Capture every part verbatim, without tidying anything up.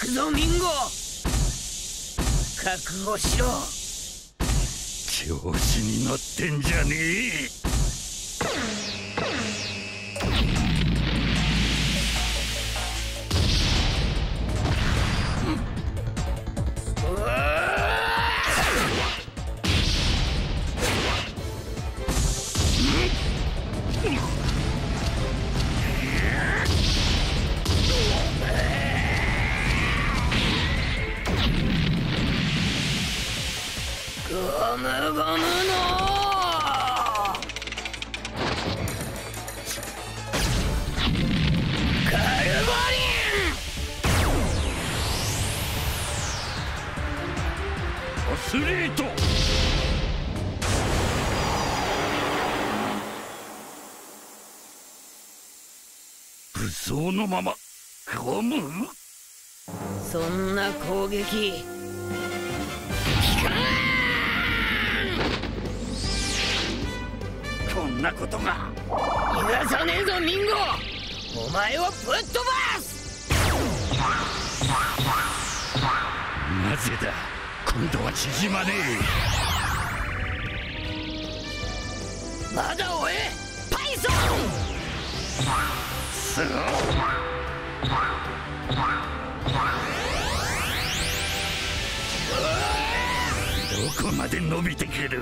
くぞミンゴ、覚悟しろ。 調子に乗ってんじゃねえ。 ゴムゴムのカルボリン。 アスリート。武装のままゴム。 そんな攻撃効かん。 こんなことが。 逃がさねえぞミンゴ、お前をぶっ飛ばす。 なぜだ、今度は縮まねえ。まだ追えパイソン。 すごい。どこまで伸びてくる。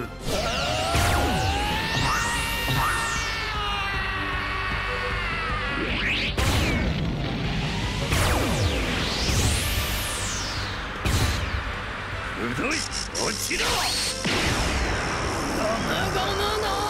うどい、落ちろ。 ゴムゴムの